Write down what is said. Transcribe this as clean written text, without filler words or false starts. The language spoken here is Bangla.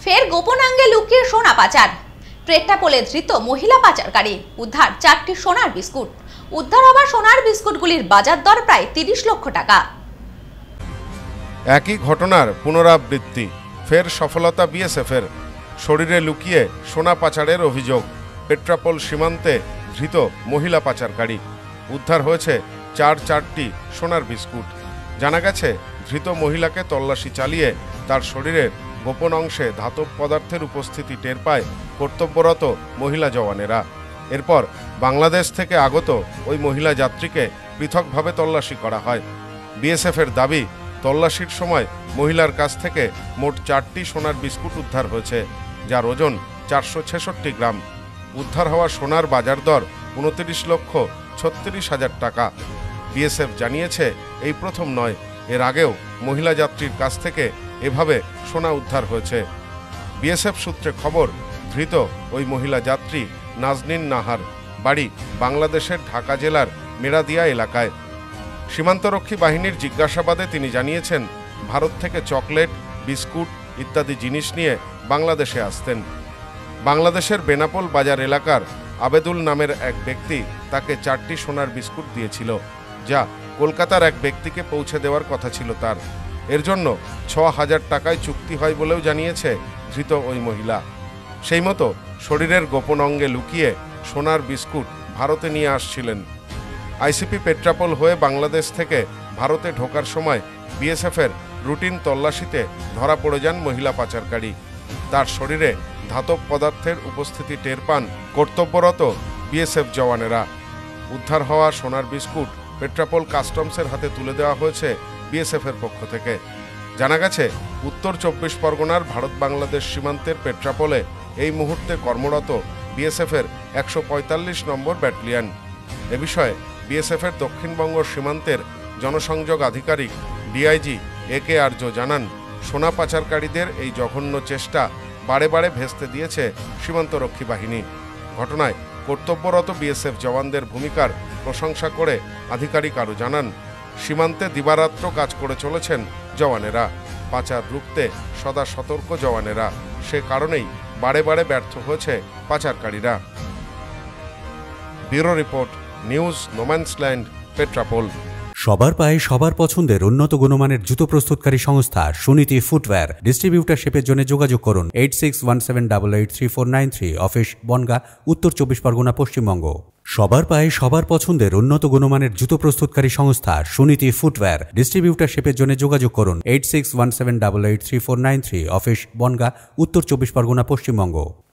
ফের গোপনাঙ্গে লুকিয়ে সোনা পাচার। পেট্রাপোলে ধৃত মহিলা পাচারকারী। উদ্ধার 4টি সোনার বিস্কুট। উদ্ধার হওয়া সোনার বিস্কুটগুলির বাজার দর প্রায় 30 লক্ষ টাকা। একই ঘটনার পুনরাবৃত্তি। ফের সফলতা বিএসএফের। শরীরে লুকিয়ে সোনা পাচারের অভিযোগ। পেট্রাপোল সীমান্তে ধৃত মহিলা পাচারকারী। উদ্ধার হয়েছে চারটি সোনার বিস্কুট। জানা গেছে, ধৃত মহিলাকে তল্লাশি চালিয়ে তার শরীরের গোপন অংশে ধাতব পদার্থের উপস্থিতি টের পায় কর্তব্যরত মহিলা জওয়ানেরা। এরপর বাংলাদেশ থেকে আগত ওই মহিলা যাত্রীকে পৃথকভাবে তল্লাশি করা হয়। বিএসএফের দাবি, তল্লাশির সময় মহিলার কাছ থেকে মোট 4টি সোনার বিস্কুট উদ্ধার হয়েছে, যার ওজন 466 গ্রাম। উদ্ধার হওয়া সোনার বাজার দর 29,36,000 টাকা। বিএসএফ জানিয়েছে, এই প্রথম নয়, এর আগেও মহিলা যাত্রীর কাছ থেকে এভাবে সোনা উদ্ধার হয়েছে। বিএসএফ সূত্রে খবর, ধৃত ওই মহিলা যাত্রী নাজনীন নাহার, বাড়ি বাংলাদেশের ঢাকা জেলার মেরাদিয়া এলাকায়। সীমান্তরক্ষী বাহিনীর জিজ্ঞাসাবাদে তিনি জানিয়েছেন, ভারত থেকে চকলেট, বিস্কুট ইত্যাদি জিনিস নিয়ে বাংলাদেশে আসতেন। বাংলাদেশের বেনাপোল বাজার এলাকার আবেদুল নামের এক ব্যক্তি তাকে 4টি সোনার বিস্কুট দিয়েছিল, যা কলকাতার এক ব্যক্তিকে পৌঁছে দেওয়ার কথা ছিল তার। এর জন্য 6,000 টাকায় চুক্তি হয় বলেও জানিয়েছে ধৃত ওই মহিলা। সেই মতো শরীরের গোপন অঙ্গে লুকিয়ে সোনার বিস্কুট ভারতে নিয়ে আসছিলেন। আইসিপি পেট্রাপোল হয়ে বাংলাদেশ থেকে ভারতে ঢোকার সময় বিএসএফের রুটিন তল্লাশিতে ধরা পড়ে যান মহিলা পাচারকারী। তার শরীরে ধাতব পদার্থের উপস্থিতি টের পান কর্তব্যরত বিএসএফ জওয়ানেরা। উদ্ধার হওয়া সোনার বিস্কুট পেট্রাপোল কাস্টমসের হাতে তুলে দেওয়া হয়েছে বিএসএফের পক্ষ থেকে। জানা গেছে, উত্তর 24 পরগনার ভারত বাংলাদেশ সীমান্তের পেট্রাপোলে এই মুহূর্তে কর্মরত বিএসএফের 145 নম্বর ব্যাটালিয়ন। এ বিষয়ে বিএসএফের দক্ষিণবঙ্গ সীমান্তের জনসংযোগ আধিকারিক ডিআইজি একে আর্য জানান, সোনা পাচারকারীদের এই জঘন্য চেষ্টা বারে বারে ভেস্তে দিয়েছে সীমান্তরক্ষী বাহিনী। ঘটনায় কর্তব্যরত বিএসএফ জওয়ানদের ভূমিকার প্রশংসা করে আধিকারিক আরও জানান, সীমান্তে দিবারাত্র কাজ করে চলেছেন জওয়ানেরা। পাচার রুখতে সদা সতর্ক জওয়ানেরা, সে কারণেই বারে বারে ব্যর্থ হয়েছে পাচারকারীরা। Bureau report, news no man's land, Petrapole. সবার পায়ে সবার পছন্দের উন্নত গুণমানের জুতো প্রস্তুতকারী সংস্থা সুনীতি ফুটওয়্যার। ডিস্ট্রিবিউটারশিপের জন্য যোগাযোগ করুন 8617883493, অফিস বনগাঁ, উত্তর 24 পরগনা, পশ্চিমবঙ্গ। সবার পায়ে সবার পছন্দের উন্নত গুণমানের জুতো প্রস্তুতকারী সংস্থা সুনীতি ফুটওয়্যার। ডিস্ট্রিবিউটারশিপের জন্য যোগাযোগ করুন 8617883493, অফিস বনগাঁ, উত্তর 24 পরগনা, পশ্চিমবঙ্গ।